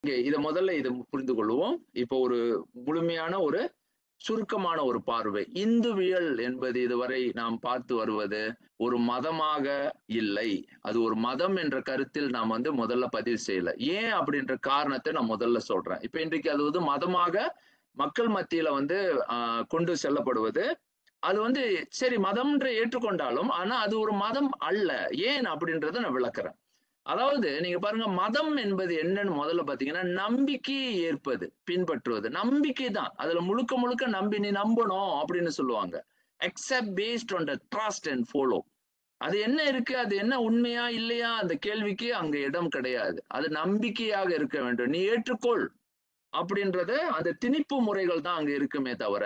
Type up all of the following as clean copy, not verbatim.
Okay, முதல்ல இதை புரிந்து கொள்வோம். இப்போ ஒரு முழுமையான ஒரு சுருக்கமான ஒரு பார்வை. இந்துவியல் என்பது இதுவரை நாம் பார்த்து வருவது ஒரு மதமாக இல்லை. அது ஒரு மதம் என்ற கருத்தில் நாம் முதல்ல பதிவு செய்யல. ஏன் அப்படின்ற காரணத்தை நான் முதல்ல சொல்றேன். இப்ப இன்றைக்கு அது மதமாக மக்கள் மத்தியில கொண்டு செல்லப்படுவது. அது சரி மதம்ன்ற ஏற்றுக்கொண்டாலும், ஆனா அது ஒரு மதம் அல்ல. ஏன் அப்படின்றத நான் விளக்குறேன். அதாவது நீங்க பாருங்க, மதம் என்பது என்னன்னு முதல்ல பாத்தீங்கன்னா, நம்பிக்கையை ஏற்பது, பின்பற்றுவது. நம்பிக்கை தான். அதுல முழுக்க முழுக்க நீ நம்பணும் அப்படின்னு சொல்லுவாங்க. Accept based on the trust and follow. அது என்ன இருக்கு, அது என்ன உண்மையா இல்லையா, அந்த கேள்விக்கு அங்க இடம் கிடையாது. அது நம்பிக்கையாக இருக்க வேண்டும். நீ ஏற்றுக்கொள் அப்படின்றத அந்த திணிப்பு முறைகள் தான் அங்க இருக்குமே தவிர,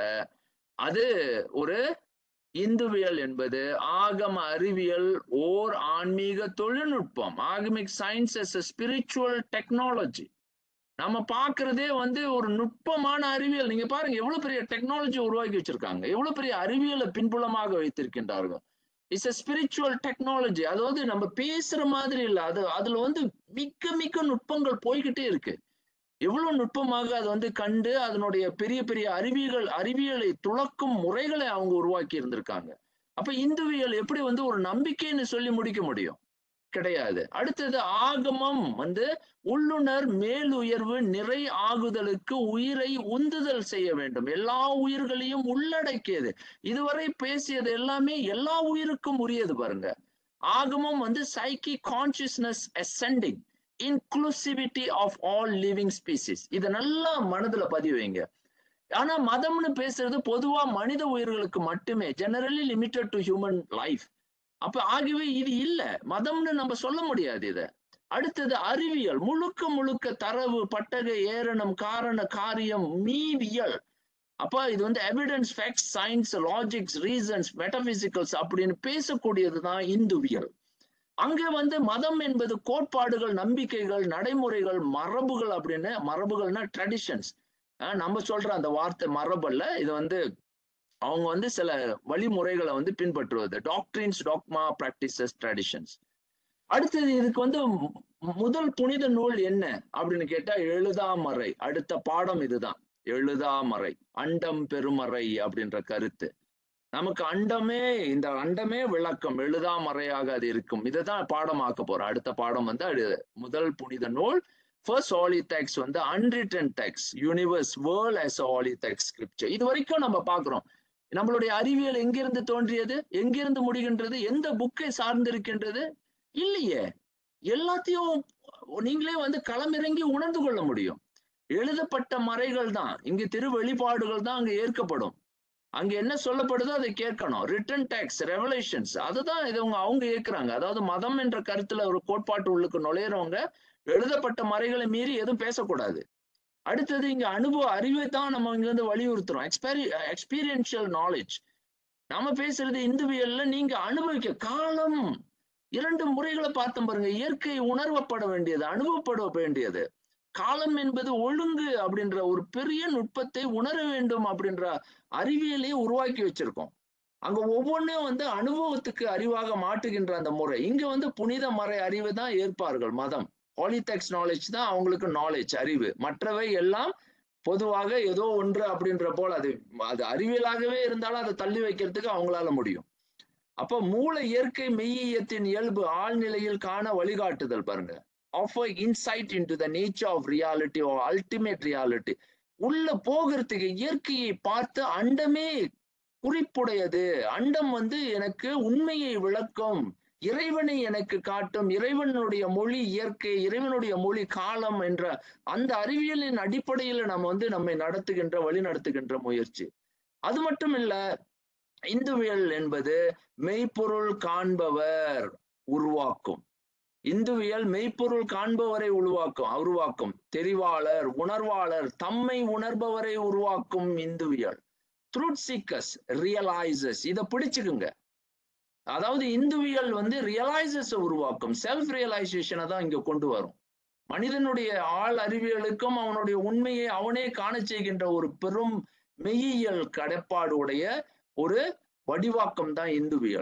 அது ஒரு இந்துவியல் என்பது ஆகம அறிவியல் ஓர் ஆன்மீக தொழில்நுட்பம். Agamic science as a spiritual technology. நம்ம பார்க்கிறதே ஒரு நுட்பமான அறிவியல். நீங்க பாருங்க எவ்வளவு பெரிய டெக்னாலஜி உருவாக்கி வச்சிருக்காங்க, எவ்வளவு பெரிய அறிவியலை பின்புலமாக வைத்திருக்கின்றார்கள். It's a spiritual technology. அதாவது நம்ம பேசுற மாதிரி இல்ல, அதுல மிக்க மிக்க நுட்பங்கள் போய்கிட்டே இருக்கு. எவ்வளவு நுட்பமாக அது கண்டு அதனுடைய பெரிய பெரிய அறிவியலை துளக்கும் முறைகளை அவங்க உருவாக்கி இருந்திருக்காங்க. அப்ப இந்துவியல் எப்படி ஒரு நம்பிக்கைன்னு சொல்லி முடிக்க முடியும்? கிடையாது. அடுத்தது ஆகமம் உள்ளுணர் மேலுயர்வு நிறை ஆகுதலுக்கு உயிரை உந்துதல் செய்ய வேண்டும். எல்லா உயிர்களையும் உள்ளடக்கியது. இதுவரை பேசியது எல்லாமே எல்லா உயிருக்கும் உரியது பாருங்க. ஆகமம் psychic consciousness ascending, inclusivity of all living species. இத நல்லா மனதுல பதிவு வைங்க. ஆனா மதம்னு பேசுறது பொதுவா மனித உயிர்களுக்கு மட்டுமே, generally limited to human life. அப்ப ஆகவே இது இல்ல, மதம்னு நம்ம சொல்ல முடியாது இத. அடுத்தது அறிவியல், முழுக்க முழுக்க தரவு, பட்டகை, ஏரணம், காரண, காரியம், மீவியல். அப்ப இது evidence, facts, science, logics, reasons, metaphysicals அப்படின்னு பேசக்கூடியதுதான் இந்துவியல். அங்க மதம் என்பது கோட்பாடுகள், நம்பிக்கைகள், நடைமுறைகள், மரபுகள். அப்படின்னு மரபுகள்னா ட்ரெடிஷன்ஸ். நம்ம சொல்ற அந்த வார்த்தை மரபல்ல, இது அவங்க சில வழிமுறைகளை பின்பற்றுவது. Doctrines, dogma, practices, traditions. அடுத்தது இதுக்கு முதல் புனித நூல் என்ன அப்படின்னு கேட்டா எழுதாமறை. அடுத்த பாடம் இதுதான், எழுதாமறை. அண்டம் பெருமறை அப்படின்ற கருத்து. நமக்கு இந்த அண்டமே விளக்கம், எழுதாமறையாக அது இருக்கும். இதைதான் பாடமாக்க போறோம். அடுத்த பாடம் முதல் புனித நூல், first holy text, unwritten text, universe, world as a holy text scripture. இது வரைக்கும் நம்ம பாக்குறோம். நம்மளுடைய அறிவியல் எங்கிருந்து தோன்றியது, எங்கிருந்து முடிகின்றது, எந்த புக்கை சார்ந்திருக்கின்றது? இல்லையே. எல்லாத்தையும் நீங்களே களமிறங்கி உணர்ந்து கொள்ள முடியும். எழுதப்பட்ட மறைகள் தான், இங்கு திரு வெளிப்பாடுகள் தான் அங்க ஏற்கப்படும். அங்க என்ன சொல்லப்படுதோ அதை கேட்கணும். ரிட்டன் டெக்ஸ்ட், ரெவலேஷன்ஸ், அதுதான் இது அவங்க ஏற்கிறாங்க. அதாவது மதம் என்ற கருத்துல ஒரு கோட்பாட்டு உள்ளுக்கு நுழையிறவங்க எழுதப்பட்ட மறைகளை மீறி எதுவும் பேசக்கூடாது. அடுத்தது இங்க அனுபவ அறிவை தான் நம்ம இங்க வலியுறுத்துறோம். Experiential knowledge. நாம பேசுறது இந்துவியல்ல நீங்க அனுபவிக்க. காலம், 2 முறைகளை பார்த்தோம் பாருங்க. இயற்கை உணர்வப்பட வேண்டியது, அனுபவப்பட வேண்டியது. காலம் என்பது ஒழுங்கு அப்படின்ற ஒரு பெரிய நுட்பத்தை உணர வேண்டும் அப்படின்ற அறிவியலையே உருவாக்கி வச்சிருக்கோம். அங்க ஒவ்வொன்றையும் அனுபவத்துக்கு அறிவாக மாட்டுகின்ற அந்த முறை. இங்க புனித மறை அறிவு தான் ஏற்பார்கள். மதம், ஹோலி டெக்ஸ்ட் நாலேஜ் தான் அவங்களுக்கு நாலேஜ், அறிவு. மற்றவை எல்லாம் பொதுவாக ஏதோ ஒன்று அப்படின்ற போல் அது அறிவியலாகவே இருந்தாலும் அதை தள்ளி வைக்கிறதுக்கு அவங்களால முடியும். அப்ப மூல இயற்கை மெய்யியத்தின் இயல்பு ஆழ்நிலையில் காண வழிகாட்டுதல் பாருங்க. offer insight into the nature of reality or ultimate reality. உள்ள போகிறதுக்கு இயற்கையை பார்த்து அண்டமே குறிப்புடையது. அண்டம் எனக்கு உண்மையை விளக்கும், இறைவனை எனக்கு காட்டும், இறைவனுடைய மொழி இயற்கை, இறைவனுடைய மொழி காலம் என்ற அந்த அறிவியலின் அடிப்படையில் நம்ம நம்மை நடத்துகின்ற, வழி நடத்துகின்ற முயற்சி. அது மட்டும் இல்ல, இந்துவியல் என்பது மெய்ப்பொருள் காண்பவர் உருவாக்கும். இந்துவியல் மெய்ப்பொருள் காண்பவரை உருவாக்கும். தெரிவாளர், உணர்வாளர், தம்மை உணர்பவரை உருவாக்கும் இந்துவியல். Truth seekers, ரியலைசர்ஸ். இதை பிடிச்சுக்குங்க. அதாவது இந்துவியல் ரியலைசர்ஸ் உருவாக்கும், செல்ஃப் ரியலைசேஷனை தான் இங்க கொண்டு வரும். மனிதனுடைய ஆள் அறிவியலுக்கும் அவனுடைய உண்மையை அவனே காண செய்கின்ற ஒரு பெரும் மெய்யியல் கடப்பாடு உடைய ஒரு வடிவாக்கம் தான் இந்துவியல்.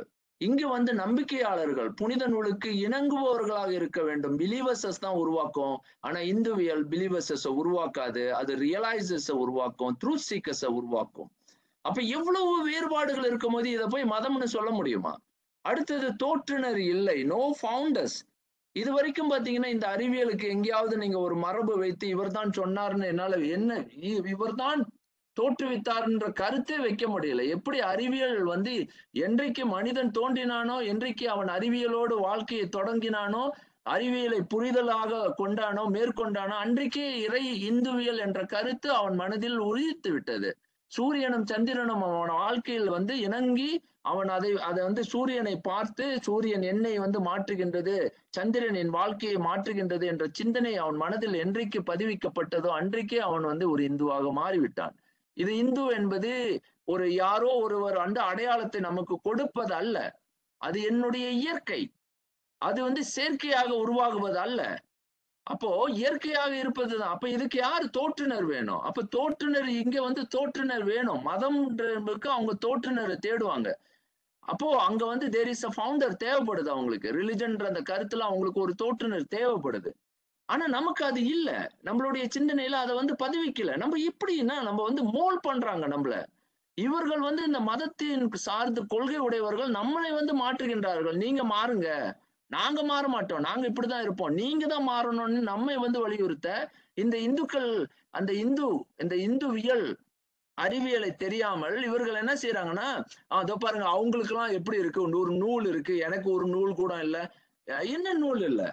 இங்க வந்து நம்பிக்கையாளர்கள் புனித நூலுக்கு இணங்குபவர்களாக இருக்க வேண்டும். பிலீவர்ஸஸ் தான் உருவாக்கும். ஆனா இந்துவியல் பிலீவர்ஸஸ் உருவாக்காது. அது ரியலைசர்ஸ் உருவாக்கும், ட்ரூத் சீக்கர்ஸ் உருவாக்கும். அப்ப எவ்வளவு வேறுபாடுகள் இருக்கும்போது இதை போய் மதம்னு சொல்ல முடியுமா? அடுத்தது தோற்றுனர் இல்லை, நோ ஃபவுண்டர்ஸ். இது வரைக்கும் பாத்தீங்கன்னா இந்த அறிவியலுக்கு எங்கேயாவது நீங்க ஒரு மரபு வைத்து இவர்தான் சொன்னார்னு என்னால என்ன இவர்தான் தோற்றுவித்தார்ன்ற கருத்தே வைக்க முடியல. எப்படி அறிவியல் வந்து என்றைக்கு மனிதன் தோன்றினானோ, என்றைக்கு அவன் அறிவியலோடு வாழ்க்கையை தொடங்கினானோ, அறிவியலை புரிதலாக கொண்டானோ, மேற்கொண்டானோ, அன்றைக்கே இறை இந்துவியல் என்ற கருத்து அவன் மனதில் உதித்து விட்டது. சூரியனும் சந்திரனும் அவன் வாழ்க்கையில் வந்து இணங்கி அவன் அதை வந்து சூரியனை பார்த்து சூரியன் என்னை வந்து மாற்றுகின்றது, சந்திரன் என் வாழ்க்கையை மாற்றுகின்றது என்ற சிந்தனை அவன் மனதில் என்றைக்கு பதிவிக்கப்பட்டதோ அன்றைக்கே அவன் வந்து ஒரு இந்துவாக மாறிவிட்டான். இது இந்து என்பது ஒரு யாரோ ஒருவர் அந்த அடையாளத்தை நமக்கு கொடுப்பது அல்ல. அது என்னுடைய இயற்கை. அது வந்து செயற்கையாக உருவாகுவது அல்ல. அப்போ இயற்கையாக இருப்பதுதான். அப்ப இதுக்கு யாரு தோற்றுனர் வேணும்? அப்ப தோற்றுனர் இங்க வந்து தோற்றுனர் வேணும். மதம்ன்றதுக்கு அவங்க தோற்றுனரை தேடுவாங்க. அப்போ அங்க வந்து தேர் இஸ் அ ஃபவுண்டர் தேவைப்படுது அவங்களுக்கு. ரிலிஜன்ன்ற அந்த கருத்துல அவங்களுக்கு ஒரு தோற்றுனர் தேவைப்படுது. ஆனா நமக்கு அது இல்ல. நம்மளுடைய சிந்தனையில அதை வந்து பதிவிக்கல. நம்ம எப்படின்னா நம்ம வந்து மோல் பண்றாங்க நம்மள. இவர்கள் வந்து இந்த மதத்தின் சார்ந்த கொள்கை உடையவர்கள் நம்மளை வந்து மாற்றுகின்றார்கள். நீங்க மாறுங்க. நாங்க மாற மாட்டோம். நாங்க இப்படிதான் இருப்போம். நீங்க தான் மாறணும்னு நம்மை வந்து வலியுறுத்த இந்த இந்துக்கள் அந்த இந்த இந்துவியல் அறிவியலை தெரியாமல் இவர்கள் என்ன செய்யறாங்கன்னா, அதோ பாருங்க அவங்களுக்கு எல்லாம் எப்படி இருக்கு, ஒரு நூல் இருக்கு, எனக்கு ஒரு நூல் கூட இல்ல. என்ன நூல் இல்ல?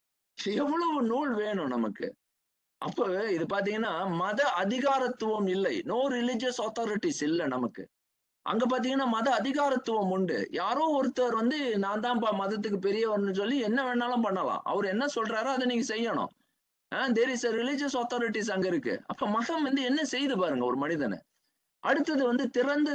எவ்வளவு நூல் வேணும் நமக்கு? அப்ப இது பாத்தீங்கன்னா மத அதிகாரத்துவம் இல்லை. நோ ரிலிஜியஸ் அத்தாரிட்டிஸ் இல்ல நமக்கு. அங்க பாத்தீங்கன்னா மத அதிகாரத்துவம் உண்டு. யாரோ ஒருத்தர் வந்து நான் தான்ப்பா மதத்துக்கு பெரியவர்னு சொல்லி என்ன வேணாலும் பண்ணலாம். அவர் என்ன சொல்றாரோ அதை நீங்க செய்யணும். There is a religious authorities அங்க இருக்கு. அப்ப மதம் வந்து என்ன செய்து பாருங்க ஒரு மனிதனை. அடுத்தது வந்து திறந்த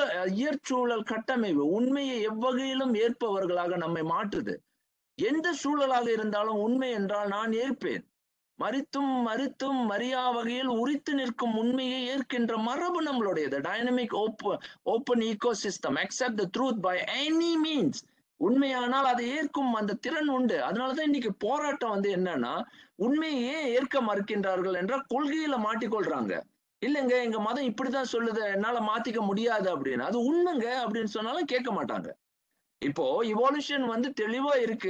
இயற்சூழல் கட்டமைப்பு உண்மையை எவ்வகையிலும் ஏற்பவர்களாக நம்மை மாற்றுது. எந்த சூழலாக இருந்தாலும் உண்மை என்றால் நான் ஏற்பேன். மறித்தும் மறுத்தும் மறியா வகையில் உரித்து நிற்கும் உண்மையை ஏற்கின்ற மரபு நம்மளுடையது. Dynamic open ecosystem accept the truth by any means. உண்மையானால் அதை ஏற்கும் அந்த திறன் உண்டு. அதனாலதான் இன்னைக்கு போராட்டம் வந்து என்னன்னா உண்மையே ஏற்க மறுக்கின்றார்கள் என்ற கொள்கையில மாட்டிக்கொள்றாங்க. இல்லைங்க எங்க மதம் இப்படிதான் சொல்லுது, என்னால மாத்திக்க முடியாது அப்படின்னு. அது உண்மைங்க அப்படின்னு சொன்னாலும் கேட்க மாட்டாங்க. இப்போ இவோல்யூஷன் வந்து தெளிவா இருக்கு.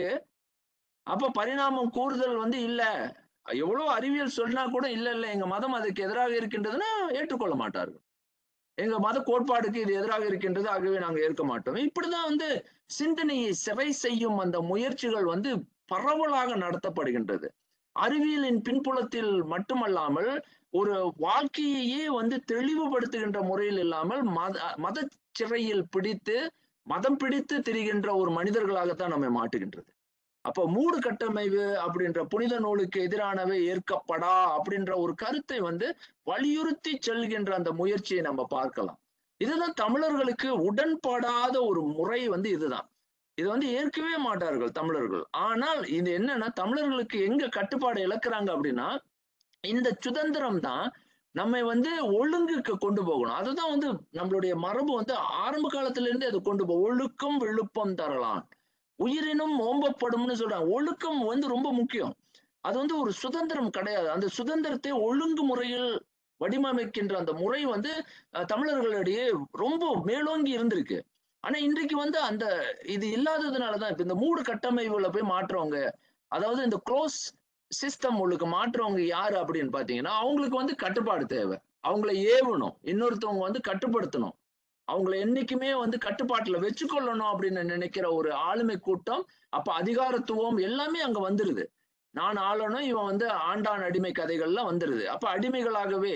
அப்ப பரிணாமம் கூறுதல் வந்து இல்ல. எவ்வளவு அறிவியல் சொன்னா கூட இல்ல இல்ல எங்க மதம் அதுக்கு எதிராக இருக்கின்றதுன்னா ஏற்றுக்கொள்ள மாட்டார்கள். எங்க மத கோட்பாடுக்கு இது எதிராக இருக்கின்றது, ஆகவே நாங்க ஏற்க மாட்டோம். இப்படிதான் வந்து சிந்தனையை சிறை செய்யும் அந்த முயற்சிகள் வந்து பரவலாக நடத்தப்படுகின்றது. அறிவியலின் பின்புலத்தில் மட்டுமல்லாமல் ஒரு வாழ்க்கையையே வந்து தெளிவுபடுத்துகின்ற முறையில் இல்லாமல் மத சிறையில் பிடித்து மதம் பிடித்து திரிகின்ற ஒரு மனிதர்களாகத்தான் நம்மை மாட்டுகின்றது. அப்போ மூடு கட்டமைப்பு அப்படின்ற புனித நூலுக்கு எதிரானவை ஏற்கப்படா அப்படின்ற ஒரு கருத்தை வந்து வலியுறுத்தி செல்கின்ற அந்த முயற்சியை நம்ம பார்க்கலாம். இதுதான் தமிழர்களுக்கு உடன்படாத ஒரு முறை வந்து இதுதான். இது வந்து ஏற்கவே மாட்டார்கள் தமிழர்கள். ஆனால் இது என்னன்னா தமிழர்களுக்கு எங்க கட்டுப்பாடு இழக்கிறாங்க அப்படின்னா இந்த சுதந்திரம் தான் நம்மை வந்து ஒழுங்குக்கு கொண்டு போகணும். அதுதான் வந்து நம்மளுடைய மரபு வந்து ஆரம்ப காலத்துல இருந்து அது கொண்டு போ ஒழுக்கம் விழுப்பம் தரலாம், உயிரினும் ஓம்பப்படும்னு சொல்றாங்க. ஒழுக்கம் வந்து ரொம்ப முக்கியம். அது வந்து ஒரு சுதந்திரம் கிடையாது. அந்த சுதந்திரத்தை ஒழுங்கு முறையில் வடிவமைக்கின்ற அந்த முறை வந்து தமிழர்களிடையே ரொம்ப மேலோங்கி இருந்திருக்கு. ஆனா இன்றைக்கு வந்து அந்த இது இல்லாததுனாலதான் இப்ப இந்த மூடு கட்டமைப்புல போய் மாற்றவங்க, அதாவது இந்த க்ளோஸ் சிஸ்டம் உங்களுக்கு மாற்றவங்க யாரு அப்படின்னு பாத்தீங்கன்னா அவங்களுக்கு வந்து கட்டுப்பாடு தேவை. அவங்கள ஏவணும், இன்னொருத்தவங்க வந்து கட்டுப்படுத்தணும், அவங்கள என்னைக்குமே வந்து கட்டுப்பாட்டுல வச்சுக்கொள்ளணும் அப்படின்னு நினைக்கிற ஒரு ஆளுமை கூட்டம். அப்ப அதிகாரத்துவம் எல்லாமே அங்க வந்துருது. நான் ஆளணும், இவன் வந்து ஆண்டான் அடிமை கதைகள்லாம் வந்துருது. அப்ப அடிமைகளாகவே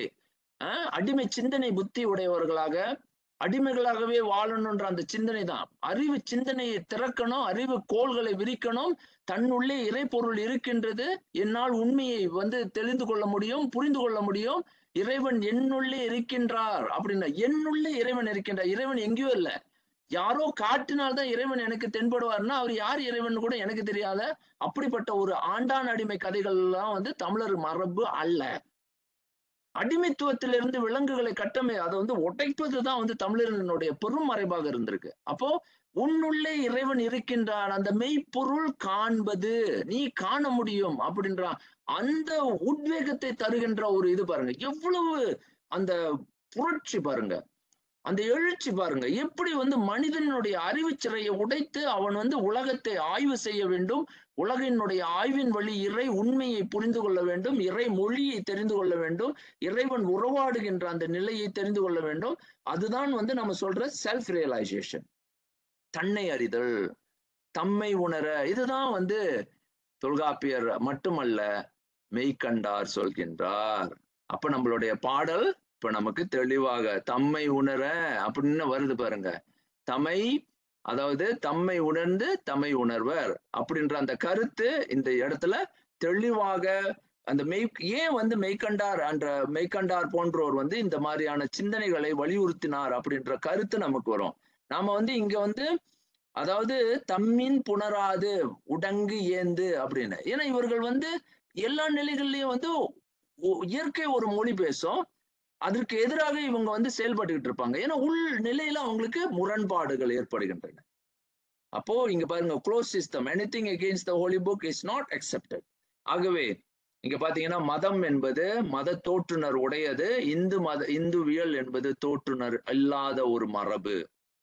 அடிமை சிந்தனை புத்தி உடையவர்களாக அடிமைகளாகவே வாழணும்ன்ற அந்த சிந்தனை தான். அறிவு சிந்தனையை திறக்கணும், அறிவு கோள்களை விரிக்கணும், தன்னுள்ளே இறைப்பொருள் இருக்கின்றது, என்னால் உண்மையை வந்து தெரிந்து கொள்ள முடியும், புரிந்து கொள்ள முடியும், இறைவன் என்னுள்ளே இருக்கின்றார் அப்படின்னா என்னுள்ளே இறைவன் இருக்கின்றார். இறைவன் எங்கேயோ இல்ல, யாரோ காட்டினால்தான் இறைவன் எனக்கு தென்படுவார்னா அவர் யார் இறைவன் கூட எனக்கு தெரியாத அப்படிப்பட்ட ஒரு ஆண்டான் அடிமை கதைகள் எல்லாம் வந்து தமிழர் மரபு அல்ல. அடிமைத்துவத்திலிருந்து விலங்குகளை அதை வந்து உடைப்பதுதான் வந்து தமிழர்களுடைய பெரும் மறைவாக இருந்திருக்கு. அப்போ உன்னுள்ளே இறைவன் இருக்கின்றான், அந்த மெய்ப்பொருள் காண்பது, நீ காண முடியும் அப்படின்றான். அந்த உத்வேகத்தை தருகின்ற ஒரு இது பாருங்க, எவ்வளவு அந்த புரட்சி பாருங்க, அந்த எழுச்சி பாருங்க, எப்படி வந்து மனிதனுடைய அறிவு சிறையை உடைத்து அவன் வந்து உலகத்தை ஆய்வு செய்ய வேண்டும், உலகினுடைய ஆய்வின் வழி இறை உண்மையை புரிந்து கொள்ள வேண்டும், இறை மொழியை தெரிந்து கொள்ள வேண்டும், இறைவன் உறவாடுகின்ற அந்த நிலையை தெரிந்து கொள்ள வேண்டும். அதுதான் வந்து நம்ம சொல்ற செல்ஃப் ரியலைசேஷன், தன்னை அறிதல், தம்மை உணர. இதுதான் வந்து தொல்காப்பியர் மட்டுமல்ல, மெய்கண்டார் சொல்கின்றார். அப்ப நம்மளுடைய பாடல் இப்ப நமக்கு தெளிவாக தம்மை உணர அப்படின்னு வருது பாருங்க. தம்மை, அதாவது தம்மை உணர்ந்து தம்மை உணர்வர் அப்படின்ற அந்த கருத்து இந்த இடத்துல தெளிவாக அந்த ஏன் வந்து மெய்கண்டார் என்ற மெய்கண்டார் போன்றோர் வந்து இந்த மாதிரியான சிந்தனைகளை வலியுறுத்தினார் அப்படின்ற கருத்து நமக்கு வரும். நாம வந்து இங்க வந்து அதாவது தம்மின் புணராது உடங்கு ஏந்து அப்படின்னு, ஏன்னா இவர்கள் வந்து எல்லா நிலைகள்லயும் வந்து இயற்கை ஒரு மொழி பேசும், அதற்கு எதிராக இவங்க வந்து செயல்பட்டுக்கிட்டு இருப்பாங்க. ஏன்னா உள் நிலையில அவங்களுக்கு முரண்பாடுகள் ஏற்படுகின்றன. அப்போ இங்க பாருங்க, close system, anything against the holy book is not accepted. ஆகவே இங்க பாத்தீங்கன்னா மதம் என்பது மத தோற்றுனர் உடையது, இந்துவியல் என்பது தோற்றுனர் இல்லாத ஒரு மரபு.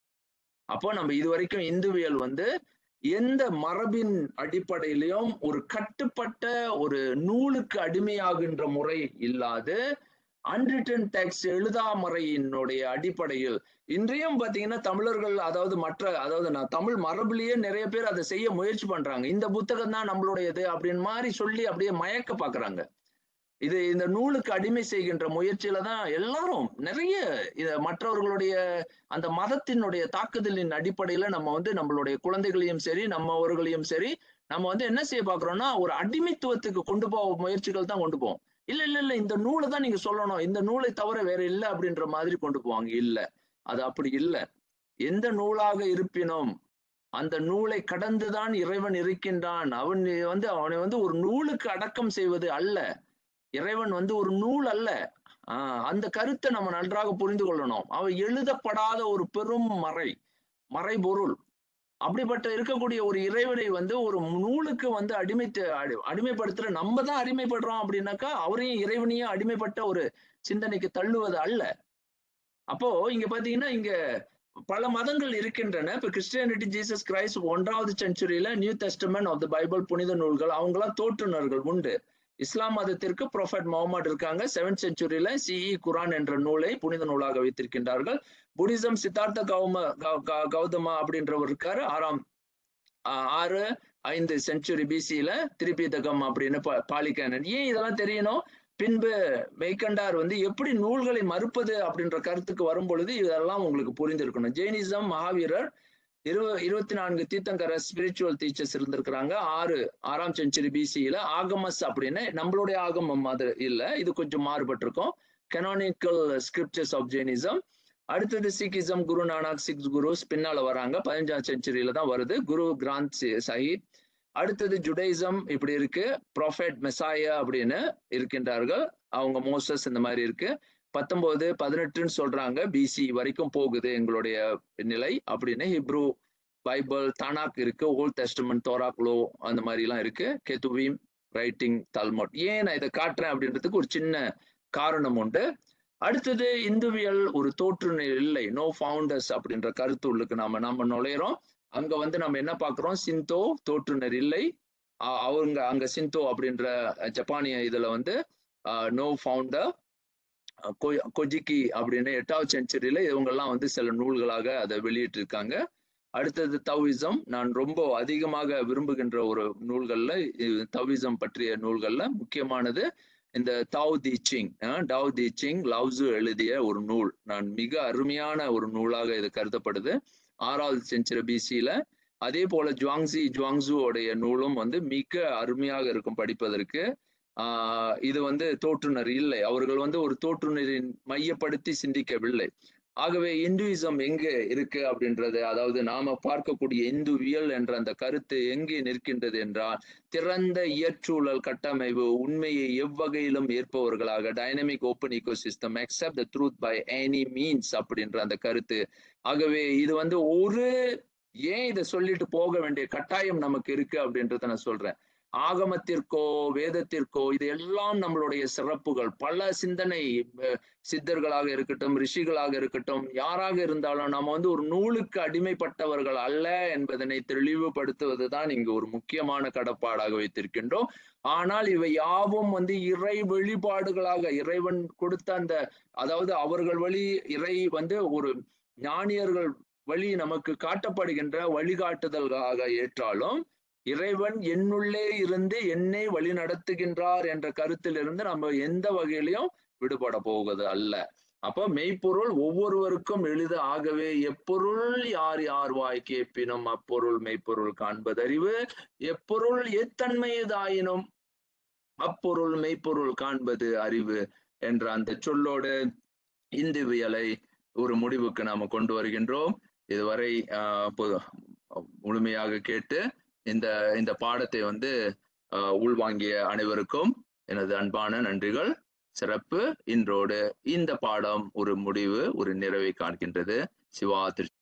அப்போ நம்ம இதுவரைக்கும் இந்துவியல் வந்து எந்த மரபின் அடிப்படையிலையும் ஒரு கட்டுப்பட்ட ஒரு நூலுக்கு அடிமையாகின்ற முறை இல்லாது, அன்ரிட்டன் டெக்ஸ்ட் எழுதாமறையினுடைய அடிப்படையில் இன்றையும் பாத்தீங்கன்னா தமிழர்கள், அதாவது நான் தமிழ் மரபுலயே நிறைய பேர் அதை செய்ய முயற்சி பண்றாங்க. இந்த புத்தகம் தான் நம்மளுடையது அப்படின்னு மாதிரி சொல்லி அப்படியே மயக்க பாக்குறாங்க. இது இந்த நூலுக்கு அடிமை செய்கின்ற முயற்சியில தான் எல்லாரும் நிறைய மற்றவர்களுடைய அந்த மதத்தினுடைய தாக்குதலின் அடிப்படையில நம்ம வந்து நம்மளுடைய குழந்தைகளையும் சரி நம்மவர்களையும் சரி நம்ம வந்து என்ன செய்ய பாக்குறோம்னா ஒரு அடிமைத்துவத்துக்கு கொண்டு போக முயற்சிகள் தான் கொண்டு போவோம். இல்ல இல்ல இல்ல, இந்த நூலை தான் நீங்க சொல்லணும், இந்த நூலை தவிர வேற இல்லை அப்படின்ற மாதிரி கொண்டு போவாங்க. இல்ல, அது அப்படி இல்லை. எந்த நூலாக இருப்பினும் அந்த நூலை கடந்துதான் இறைவன் இருக்கின்றான். அவனை வந்து ஒரு நூலுக்கு அடக்கம் செய்வது அல்ல, இறைவன் வந்து ஒரு நூல் அல்ல. அந்த கருத்தை நம்ம நன்றாக புரிந்து கொள்ளணும். அவன் எழுதப்படாத ஒரு பெரும் மறைபொருள். அப்படிப்பட்ட இருக்கக்கூடிய ஒரு இறைவனை வந்து ஒரு நூலுக்கு வந்து அடிமைப்படுத்துற நம்ம தான் அடிமைப்படுறோம் அப்படின்னாக்கா அவரையும் இறைவனையும் அடிமைப்பட்ட ஒரு சிந்தனைக்கு தள்ளுவது அல்ல. அப்போ இங்க பாத்தீங்கன்னா இங்க பல மதங்கள் இருக்கின்றன. இப்ப கிறிஸ்டியானிட்டி, ஜீசஸ் கிரைஸ்ட் 1வது செஞ்சுரியில New Testament of the Bible புனித நூல்கள், அவங்களாம் தோற்றுனர்கள் உண்டு. இஸ்லாம் மதத்திற்கு ப்ராஃபட் முகமது இருக்காங்க. 7th செஞ்சுரியில சிஇ குரான் என்ற நூலை புனித நூலாக வைத்திருக்கின்றார்கள். புத்திசம் சித்தார்த்த கௌதமா அப்படின்றவர் இருக்காரு. 6-5 செஞ்சுரி பிசியில திரிபிதகம் அப்படின்னு பாலிகானன். ஏன் இதெல்லாம் தெரியணும்? பின்பு மெய்கண்டார் வந்து எப்படி நூல்களை மறுப்பது அப்படின்ற கருத்துக்கு வரும் பொழுது இதெல்லாம் உங்களுக்கு புரிந்திருக்கணும். ஜெயினிசம், மகாவீரர், 24 தீர்த்தங்கர ஸ்பிரிச்சுவல் டீச்சர்ஸ் இருந்திருக்கிறாங்க. 6ஆம் செஞ்சுரி பிசியில. ஆகமஸ் அப்படின்னு நம்மளுடைய ஆகமம் அது இல்ல, இது கொஞ்சம் மாறுபட்டிருக்கும். Canonical scriptures of Jainism. அடுத்தது சிக்கிசம், குரு நானக் 6 குருஸ் பின்னால வராங்க, 15ஆம் செஞ்சுரியில தான் வருது, குரு கிராந்த் சாஹிப். அடுத்தது ஜுடைசம் இப்படி இருக்கு, ப்ராஃபெட் மெசாயா அப்படின்னு இருக்கின்றார்கள், அவங்க மோசஸ் இந்த மாதிரி இருக்கு. 19-18 சொல்றாங்க, பிசி வரைக்கும் போகுது எங்களுடைய நிலை அப்படின்னு. ஹிப்ரூ பைபிள், தானாக் இருக்கு, ஓல்ட் டெஸ்டமென்ட், தோராக் லோ அந்த மாதிரி எல்லாம் இருக்கு. Ketuvim writing, Talmud. ஏன் நான் இதை காட்டுறேன் அப்படின்றதுக்கு ஒரு சின்ன காரணம் உண்டு. அடுத்தது இந்துவியல் ஒரு தோற்றுநர் இல்லை, நோ ஃபவுண்டர்ஸ் அப்படின்ற கருத்துள்ளுக்கு நாம நுழையிறோம். அங்க வந்து நம்ம என்ன பாக்குறோம்? சிந்தோ தோற்றுனர் இல்லை. அங்க சிந்தோ அப்படின்ற ஜப்பானிய இதுல வந்து நோ ஃபவுண்டர். கொஜிக்கி அப்படின்னு 8வது செஞ்சுரியில இவங்கெல்லாம் வந்து சில நூல்களாக அதை வெளியிட்டு இருக்காங்க. அடுத்தது தவிசம், நான் ரொம்ப அதிகமாக விரும்புகின்ற ஒரு நூல்கள்ல தவிசம் பற்றிய நூல்கள்ல முக்கியமானது இந்த டாவ் தி சிங் லாவ்சு எழுதிய ஒரு நூல். நான் மிக அருமையான ஒரு நூலாக இது கருதப்படுது 6வது செஞ்சுரி பிசியில. அதே போல ஜுவாங்ஸு உடைய நூலும் வந்து மிக அருமையாக இருக்கும் படிப்பதற்கு. இது வந்து தோற்றுனர் இல்லை, அவர்கள் வந்து ஒரு தோற்றுனரின் மையப்படுத்தி சிந்திக்கவில்லை. ஆகவே இந்துயிசம் எங்கே இருக்கு அப்படின்றது, அதாவது நாம பார்க்கக்கூடிய இந்துவியல் என்ற அந்த கருத்து எங்கே நிற்கின்றது என்றால், திறந்த இயற்சூழல் கட்டமைப்பு உண்மையை எவ்வகையிலும் ஏற்பவர்களாக dynamic open ecosystem accept the truth by any means அப்படின்ற அந்த கருத்து. ஆகவே இது ஏன் இதை சொல்லிட்டு போக வேண்டிய கட்டாயம் நமக்கு இருக்கு அப்படின்றத நான் சொல்றேன். ஆகமத்திற்கோ வேதத்திற்கோ இது எல்லாம் நம்மளுடைய சிறப்புகள். பல சிந்தனை சித்தர்களாக இருக்கட்டும், ரிஷிகளாக இருக்கட்டும், யாராக இருந்தாலும் நம்ம ஒரு நூலுக்கு அடிமைப்பட்டவர்கள் அல்ல என்பதனை தெளிவுபடுத்துவதுதான் இங்கு ஒரு முக்கியமான கடப்பாடாக வைத்திருக்கின்றோம். ஆனால் இவை யாவும் இறை வெளிப்பாடுகளாக இறைவன் கொடுத்த அந்த, அதாவது அவர்கள் வழி இறை ஒரு ஞானியர்கள் வழி நமக்கு காட்டப்படுகின்ற வழிகாட்டுதல்களாக ஏற்றாலும், இறைவன் என்னுள்ளே இருந்து என்னை வழி நடத்துகின்றார் என்ற கருத்திலிருந்து நம்ம எந்த வகையிலையும் விடுபட போவது அல்ல. அப்ப மெய்ப்பொருள் ஒவ்வொருவருக்கும் எளிது. ஆகவே எப்பொருள் யார் யார் வாய் கேட்பினும் அப்பொருள் மெய்ப்பொருள் காண்பதறிவு, எப்பொருள் எத்தன்மையதாயினும் அப்பொருள் மெய்ப்பொருள் காண்பது அறிவு என்ற அந்த சொல்லோடு இந்துவியலை ஒரு முடிவுக்கு நாம கொண்டு வருகின்றோம். இதுவரை முழுமையாக கேட்டு இந்த பாடத்தை உள்வாங்கிய அனைவருக்கும் எனது அன்பான நன்றிகள். சிறப்பு. இன்றோடு இந்த பாடம் ஒரு முடிவு, ஒரு நிறைவை காண்கின்றது. சிவா.